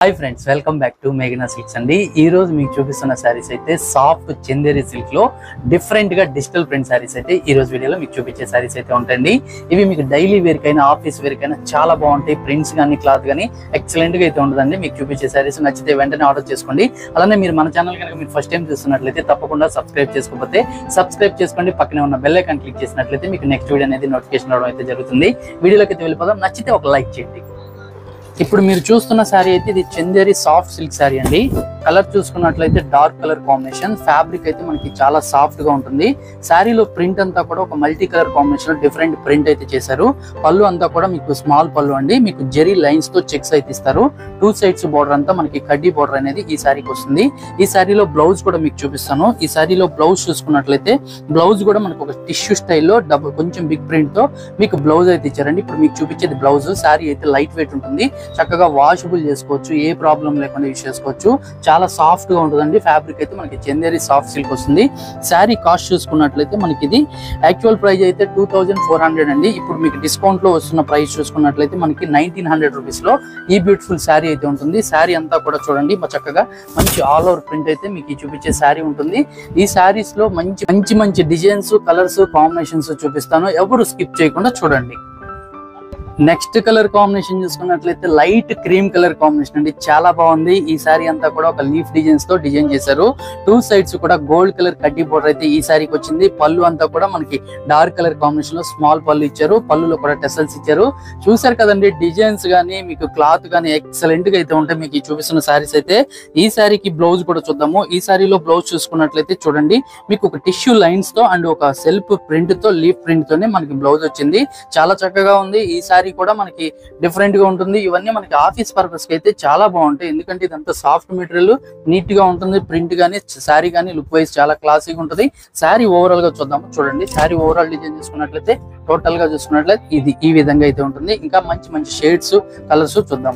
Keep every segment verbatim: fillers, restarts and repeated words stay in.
High friends welcome back to मेघना Silks अंडी ई रोज मीकु चूपिस्तुन्न सारीस अयिते साफ्ट चंदेरी सिल्क लो डिफरेंट गा डिजिटल प्रिंट सारीस अयिते ई रोज वीडियोलो मीकु चूपिंचे सारीस अयिते उंटायंडी इवी मीकु डैली वेर कైనా ఆఫీస్ వేర్ కైనా చాలా బాగుంటాయి ప్రింట్స్ గాని క్లాత్ గాని ఎక్సలెంట్ గా అయితే ఉంటదండి మీకు చూపించే సారీస్ నచ్చితే వెంటనే ఆర్డర్ చేసుకోండి అలానే మీరు మన ఛానల్ కనుక మీరు ఫస్ట్ టైం చూస్తున్నట్లయితే తప్పకుండా సబ్స్క్రైబ్ చేసుకోకపోతే సబ్స్క్రైబ్ చేసుకోండి పక్కనే ఉన్న బెల్ ఐకాన్ క్లిక్ చేసినట్లయితే మీకు నెక్స్ట్ వీడియో అనేది నోటిఫికేషన్ రావడం అయితే జరుగుతుంది వీడియోలోకి అయితే వెళ్ళిపోదాం నచ్చితే ఒక లైక్ చేయండి ఇప్పుడు మీరు చూస్తున్న సారీ అయితే ఇది చందేరి సాఫ్ట్ సిల్క్ సారీ అండి కలర్ చూసుకున్నట్లయితే డార్క్ కలర్ కాంబినేషన్ ఫ్యాబ్రిక్ అయితే మనకి చాలా సాఫ్ట్ గా ఉంటుంది సారీలో ప్రింట్ అంతా కూడా ఒక multi colour combination different print అయితే చేశారు పళ్ళు అంతా కూడా మీకు స్మాల్ పళ్ళు అండి మీకు జెరీ లైన్స్ తో చెక్స్ అయితే ఇస్తారు టూ సైడ్స్ బోర్డర్ అంతా మనకి కడ్డీ బోర్డర్ అనేది ఈ సారీకి వస్తుంది ఈ సారీలో బ్లౌజ్ కూడా మీకు చూపిస్తాను ఈ సారీలో బ్లౌజ్ చూసుకున్నట్లయితే బ్లౌజ్ కూడా మనకు ఒక టిష్యూ స్టైల్లో డబుల్ కొంచెం బిగ్ ప్రింట్ తో మీకు బ్లౌజ్ అయితే ఇచ్చారండి ఇప్పుడు మీకు చూపించేది బ్లౌజ్ సారీ అయితే లైట్ వెయిట్ ఉంటుంది చక్కగా వాషబుల్ చేసుకోవచ్చు ఏ ప్రాబ్లం లేకుండా యూస్ చేసుకోవచ్చు చాలా సాఫ్ట్ గా ఉంటుందండి ఫ్యాబ్రిక్ అయితే మనకి చందేరి సాఫ్ట్ సిల్క్ వస్తుంది సారీ కాస్ట్ చూసుకున్నట్లయితే మనకి ఇది యాక్చువల్ ప్రైస్ అయితే టూ థౌజండ్ ఫోర్ హండ్రెడ్ అండి ఇప్పుడు మీకు డిస్కౌంట్ లో వస్తున్న ప్రైస్ చూసుకున్నట్లయితే మనకి నైన్టీన్ హండ్రెడ్ రూపీస్ లో ఈ బ్యూటిఫుల్ సారీ అయితే ఉంటుంది సారీ అంతా కూడా చూడండి చక్కగా మంచి ఆల్ ఓవర్ ప్రింట్ అయితే మీకు చూపించే సారీ ఉంటుంది ఈ సారీస్ లో మంచి మంచి మంచి డిజైన్స్ కలర్స్ కాంబినేషన్స్ చూపిస్తాను ఎవరు స్కిప్ చేయకుండా చూడండి నెక్స్ట్ కలర్ కాంబినేషన్ చూసుకున్నట్లయితే లైట్ క్రీమ్ కలర్ కాంబినేషన్ అండి చాలా బాగుంది ఈ సారీ అంతా కూడా ఒక లీఫ్ డిజైన్స్ తో డిజైన్ చేశారు టూ సైడ్స్ కూడా గోల్డ్ కలర్ కడ్డీ బోర్డర్ అయితే ఈ సారీకి వచ్చింది పళ్ళు అంతా కూడా మనకి డార్క్ కలర్ కాంబినేషన్ లో స్మాల్ పళ్ళు ఇచ్చారు పళ్ళులో కూడా టెసల్స్ ఇచ్చారు చూసారు కదండి డిజైన్స్ గానీ మీకు క్లాత్ గానీ ఎక్సలెంట్ గా అయితే ఉంటాయి మీకు చూపిస్తున్న సారీస్ అయితే ఈ సారీకి బ్లౌజ్ కూడా చూద్దాము ఈ సారీలో బ్లౌజ్ చూసుకున్నట్లయితే చూడండి మీకు ఒక టిష్యూ లైన్స్ తో అండ్ ఒక సెల్ఫ్ ప్రింట్ తో లీఫ్ ప్రింట్ తోనే మనకి బ్లౌజ్ వచ్చింది చాలా చక్కగా ఉంది ఈ సారీ కూడా మనకి డిఫరెంట్ గా ఉంటుంది ఇవన్నీ మనకి ఆఫీస్ పర్పస్ కి అయితే చాలా బాగుంటాయి ఎందుకంటే ఇదంతా సాఫ్ట్ మెటీరియల్ నీట్ గా ఉంటుంది ప్రింట్ గానీ సారీ గానీ లుక్ వైజ్ చాలా క్లాసీగా ఉంటుంది సారీ ఓవరాల్ గా చూద్దాము చూడండి సారీ ఓవరాల్ డిజైన్ చూసుకున్నట్లయితే టోటల్ గా చూసుకున్నట్లయితే ఇది ఈ విధంగా అయితే ఉంటుంది ఇంకా మంచి మంచి షేడ్స్ కలర్స్ చూద్దాం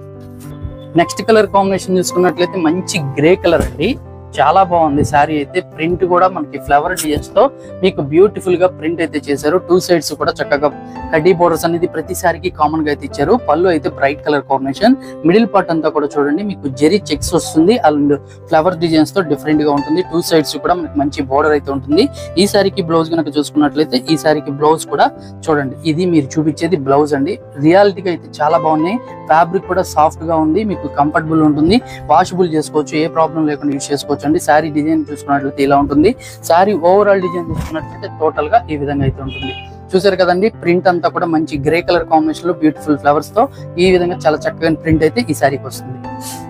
నెక్స్ట్ కలర్ కాంబినేషన్ చూసుకున్నట్లయితే మంచి గ్రే కలర్ అండి చాలా బాగుంది సారీ అయితే ప్రింట్ కూడా మనకి ఫ్లవర్ డిజైన్స్ తో మీకు బ్యూటిఫుల్ గా ప్రింట్ అయితే చేశారు టూ సైడ్స్ కూడా చక్కగా కడ్డీ బోర్డర్స్ అనేది ప్రతి సారీకి కామన్ గా అయితే ఇచ్చారు పళ్ళు అయితే bright colour combination middle part అంతా కూడా చూడండి మీకు జెరీ చెక్స్ వస్తుంది అండ్ ఫ్లవర్ డిజైన్స్ తో డిఫరెంట్ గా ఉంటుంది టూ సైడ్స్ కూడా మనకి మంచి బోర్డర్ అయితే ఉంటుంది ఈ సారీకి బ్లౌజ్ కనుక చూసుకున్నట్లయితే ఈ సారీకి బ్లౌజ్ కూడా చూడండి ఇది మీరు చూపించేది బ్లౌజ్ అండి రియాలిటీగా అయితే చాలా బాగున్నాయి ఫ్యాబ్రిక్ కూడా సాఫ్ట్ గా ఉంది మీకు కంఫర్టబుల్ ఉంటుంది వాషబుల్ చేసుకోవచ్చు ఏ ప్రాబ్లం లేకుండా యూస్ చేసుకోవచ్చు అండి సారీ డిజైన్ చూసుకున్నట్లయితే ఇలా ఉంటుంది సారీ ఓవరాల్ డిజైన్ చూసుకున్నట్లయితే టోటల్ గా ఈ విధంగా అయితే ఉంటుంది చూసారు కదండి ప్రింట్ అంతా కూడా మంచి గ్రే కలర్ కాంబినేషన్ లో బ్యూటిఫుల్ ఫ్లవర్స్ తో ఈ విధంగా చాలా చక్కగా ప్రింట్ అయితే ఈ సారీకి వస్తుంది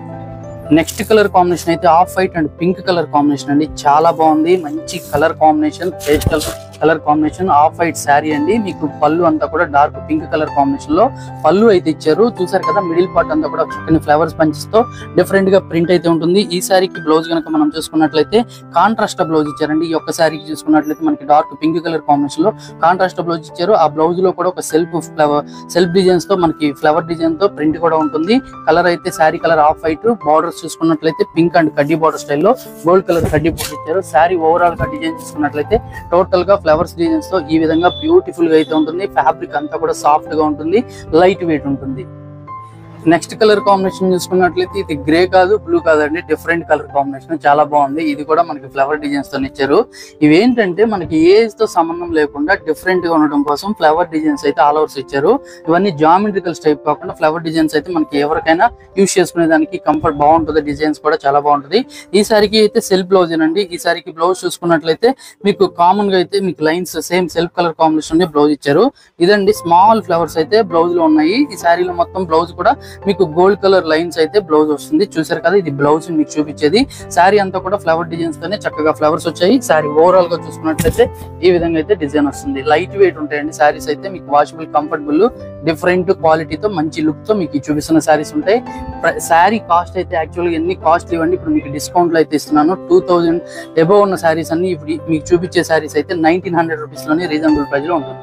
నెక్స్ట్ కలర్ కాంబినేషన్ అయితే off white and pink colour combination అండి చాలా బాగుంది మంచి colour combination pastel colour combination off white sari అండి మీకు పళ్ళు అంతా కూడా డార్క్ పింక్ కలర్ కాంబినేషన్ లో పళ్ళు అయితే ఇచ్చారు చూసారు కదా మిడిల్ పార్ట్ అంతా కూడా చక్కని ఫ్లవర్స్ పంచెస్ తో డిఫరెంట్ గా ప్రింట్ అయితే ఉంటుంది ఈ సారీకి బ్లౌజ్ కనుక మనం చూసుకున్నట్లయితే కాంట్రాస్ట్ బ్లౌజ్ ఇచ్చారండి ఈ ఒక్క సారీకి చూసుకున్నట్లయితే మనకి డార్క్ పింక్ కలర్ కాంబినేషన్ లో కాంట్రాస్ట్ బ్లౌజ్ ఇచ్చారు ఆ బ్లౌజ్ లో కూడా ఒక సెల్ఫ్ ఫ్లవర్ సెల్ఫ్ డిజైన్స్ తో మనకి ఫ్లవర్ డిజైన్ తో ప్రింట్ కూడా ఉంటుంది కలర్ అయితే sari colour off white borders చూసుకున్నట్లయితే పింక్ అండ్ కడ్డీ బార్డర్ స్టైల్లో గోల్డ్ కలర్ కడ్డీ బార్డర్ ఇచ్చారు సారీ ఓవరాల్ గా డిజైన్ చూసుకున్నట్లయితే టోటల్ గా ఫ్లవర్స్ డిజైన్స్ తో ఈ విధంగా బ్యూటిఫుల్ గా అయితే ఉంటుంది ఫ్యాబ్రిక్ అంతా కూడా సాఫ్ట్ గా ఉంటుంది లైట్ వెయిట్ ఉంటుంది నెక్స్ట్ కలర్ కాంబినేషన్ చూసుకున్నట్లయితే ఇది గ్రే కాదు బ్లూ కాదండి డిఫరెంట్ కలర్ కాంబినేషన్ చాలా బాగుంది ఇది కూడా మనకి ఫ్లవర్ డిజైన్స్ తో ఇచ్చారు ఇవేంటంటే మనకి ఏజ్ తో సంబంధం లేకుండా డిఫరెంట్ గా ఉండడం కోసం ఫ్లవర్ డిజైన్స్ అయితే ఆల్ ఓవర్స్ ఇచ్చారు ఇవన్నీ జామెట్రికల్ టైప్ కాకుండా ఫ్లవర్ డిజైన్స్ అయితే మనకి ఎవరికైనా యూస్ చేసుకునే దానికి కంఫర్ట్ బాగుంటుంది డిజైన్స్ కూడా చాలా బాగుంటుంది ఈ సారీకి అయితే సెల్ఫ్ బ్లౌజ్ అండి ఈ సారీకి బ్లౌజ్ చూసుకున్నట్లయితే మీకు కామన్ గా అయితే మీకు lines same self colour combination blouse ఇచ్చారు ఇదండి స్మాల్ ఫ్లవర్స్ అయితే బ్లౌజ్ లో ఉన్నాయి ఈ సారీలో మొత్తం బ్లౌజ్ కూడా మీకు గోల్డ్ కలర్ లైన్స్ అయితే బ్లౌజ్ వస్తుంది చూసారు కదా ఇది బ్లౌజ్ మీకు చూపించేది సారీ అంతా కూడా ఫ్లవర్ డిజైన్స్ తోనే చక్కగా ఫ్లవర్స్ వచ్చాయి సారీ ఓవరాల్ గా చూసుకున్నట్లయితే ఈ విధంగా అయితే డిజైన్ వస్తుంది లైట్ వెయిట్ ఉంటాయండి సారీస్ అయితే మీకు వాషబుల్ కంఫర్టబుల్ డిఫరెంట్ క్వాలిటీతో మంచి లుక్ తో మీకు చూపిస్తున్న సారీస్ ఉంటాయి సారీ కాస్ట్ అయితే యాక్చువల్గా ఎన్ని కాస్ట్ ఇవ్వండి ఇప్పుడు మీకు డిస్కౌంట్ లో అయితే ఇస్తున్నాను టూ థౌజండ్ అబోవ్ ఉన్న సారీస్ అన్ని ఇప్పుడు మీకు చూపించే సారీస్ అయితే నైన్టీన్ హండ్రెడ్ రూపీస్ లోనే రీజనబుల్ ప్రైస్ లో ఉంటుంది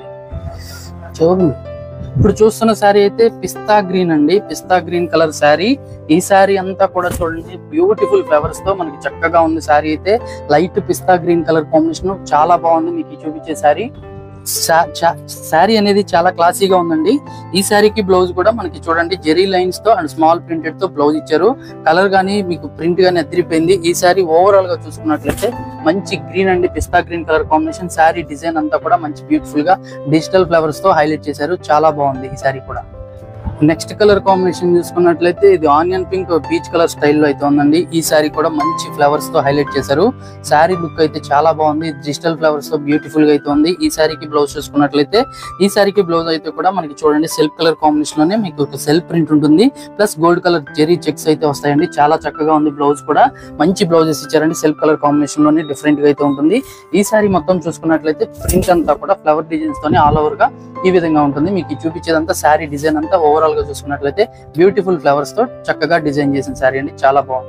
చూడండి ఇప్పుడు చూస్తున్న సారీ అయితే పిస్తా గ్రీన్ అండి పిస్తా గ్రీన్ కలర్ సారీ ఈ సారీ అంతా కూడా చూడండి బ్యూటిఫుల్ ఫ్లవర్స్ తో మనకి చక్కగా ఉంది సారీ అయితే light pista green colour combination చాలా బాగుంది మీకు చూపించే సారీ శారీ అనేది చాలా క్లాసీగా ఉందండి. ఈ శారీకి బ్లౌజ్ కూడా మనకి చూడండి జెరీ లైన్స్ తో అండ్ స్మాల్ ప్రింటెడ్ తో బ్లౌజ్ ఇచ్చారు. కలర్ గానీ మీకు ప్రింట్ గానీ అదిరిపోయింది. ఈ శారీ ఓవరాల్ గా చూసుకున్నట్లయితే మంచి గ్రీన్ అండి, pista green colour combination. Sari design అంతా కూడా మంచి బ్యూటిఫుల్ గా డిజిటల్ ఫ్లవర్స్ తో హైలైట్ చేశారు. చాలా బాగుంది ఈ శారీ కూడా. నెక్స్ట్ కలర్ కాంబినేషన్ చూసుకున్నట్లయితే ఇది ఆనియన్ పింక్ బీచ్ కలర్ స్టైల్లో అయితే ఉందండి. ఈ శారీ కూడా మంచి ఫ్లవర్స్ తో హైలైట్ చేశారు. శారీ లుక్ అయితే చాలా బాగుంది, డిజిటల్ ఫ్లవర్స్ తో బ్యూటిఫుల్ గా అయితే ఉంది. ఈ శారీకి బ్లౌజ్ చూసుకున్నట్లయితే ఈ శారీకి బ్లౌజ్ అయితే కూడా మనకి చూడండి సెల్ఫ్ కలర్ కాంబినేషన్ లోనే మీకు ఒక సెల్ఫ్ ప్రింట్ ఉంటుంది, plus gold colour zari checks అయితే వస్తాయండి. చాలా చక్కగా ఉంది. బ్లౌజ్ కూడా మంచి బ్లౌజెస్ ఇచ్చారండి, సెల్ఫ్ కలర్ కాంబినేషన్ లోనే డిఫరెంట్ గా అయితే ఉంటుంది. ఈ శారీ మొత్తం చూసుకున్నట్లయితే ప్రింట్ అంతా కూడా ఫ్లవర్ డిజైన్స్ తోనే ఆల్ ఓవర్ గా ఈ విధంగా ఉంటుంది. మీకు చూపించేదంతా శారీ డిజైన్ అంతా ఓవరాల్ గా చూసుకున్నట్లయితే బ్యూటిఫుల్ ఫ్లవర్స్ తో చక్కగా డిజైన్ చేసిన శారీ అండి, చాలా బాగుంది.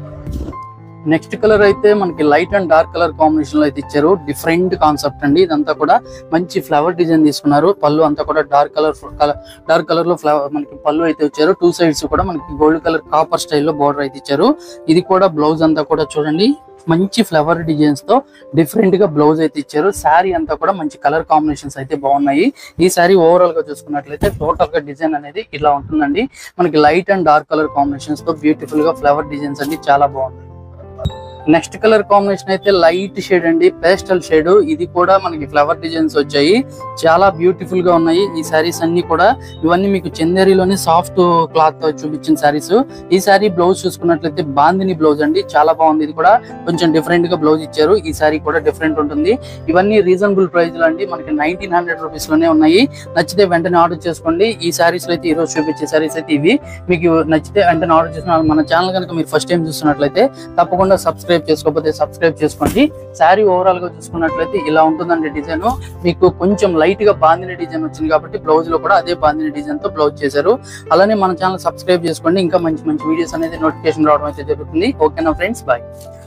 నెక్స్ట్ కలర్ అయితే మనకి light and dark colour combination లో అయితే ఇచ్చారు. డిఫరెంట్ కాన్సెప్ట్ అండి. ఇదంతా కూడా మంచి ఫ్లవర్ డిజైన్ తీసుకున్నారు. పళ్ళు అంతా కూడా డార్క్ కలర్ డార్క్ కలర్ లో ఫ్లవర్ మనకి పళ్ళు అయితే ఇచ్చారు. టూ సైడ్స్ కూడా మనకి గోల్డ్ కలర్ కాపర్ స్టైల్లో బోర్డర్ అయితే ఇచ్చారు. ఇది కూడా బ్లౌజ్ అంతా కూడా చూడండి మంచి ఫ్లవర్ డిజైన్స్ తో డిఫరెంట్ గా బ్లౌజ్ అయితే ఇచ్చారు. శారీ అంతా కూడా మంచి కలర్ కాంబినేషన్స్ అయితే బాగున్నాయి. ఈ శారీ ఓవరాల్ గా చూసుకున్నట్లయితే టోటల్ గా డిజైన్ అనేది ఇలా ఉంటుందండి. మనకి light and dark colour combinations తో బ్యూటిఫుల్ గా ఫ్లవర్ డిజైన్స్ అన్ని చాలా బాగుంది. నెక్స్ట్ కలర్ కాంబినేషన్ అయితే లైట్ షేడ్ అండి, పేస్టల్ షేడ్. ఇది కూడా మనకి ఫ్లవర్ డిజైన్స్ వచ్చాయి, చాలా బ్యూటిఫుల్ గా ఉన్నాయి. ఈ శారీస్ అన్ని కూడా ఇవన్నీ మీకు చందేరిలోనే సాఫ్ట్ క్లాత్ తో చూపించిన శారీస్. ఈ శారీ బ్లౌజ్ చూసుకున్నట్లయితే బాందిని బ్లౌజ్ అండి, చాలా బాగుంది. ఇది కూడా కొంచెం డిఫరెంట్ గా బ్లౌజ్ ఇచ్చారు. ఈ శారీ కూడా డిఫరెంట్ ఉంటుంది. ఇవన్నీ రీజనబుల్ ప్రైస్ లో అండి, మనకి నైన్టీన్ హండ్రెడ్ రూపీస్ లోనే ఉన్నాయి. నచ్చితే వెంటనే ఆర్డర్ చేసుకోండి. ఈ శారీస్ లో అయితే ఈ రోజు చూపించే శారీస్ అయితే ఇవి. మీకు నచ్చితే వెంటనే ఆర్డర్ చేసుకున్న మన ఛానల్ కనుక మీరు ఫస్ట్ టైం చూస్తున్నట్లయితే తప్పకుండా సబ్స్క్రైబ్ చేసుకోకపోతే సబ్స్క్రైబ్ చేసుకోండి. శారీ ఓవరాల్ గా చూసుకున్నట్లయితే ఇలా ఉంటుందండి డిజైన్. మీకు కొంచెం లైట్ గా బాందిని డిజైన్ వచ్చింది కాబట్టి బ్లౌజ్ లో కూడా అదే బాందిని డిజైన్ తో బ్లౌజ్ చేశారు. అలానే మన ఛానల్ సబ్స్క్రైబ్ చేసుకోండి. ఇంకా మంచి మంచి వీడియోస్ అనేది నోటిఫికేషన్ రావడం అయితే జరుగుతుంది. ఓకేనా ఫ్రెండ్స్, బాయ్.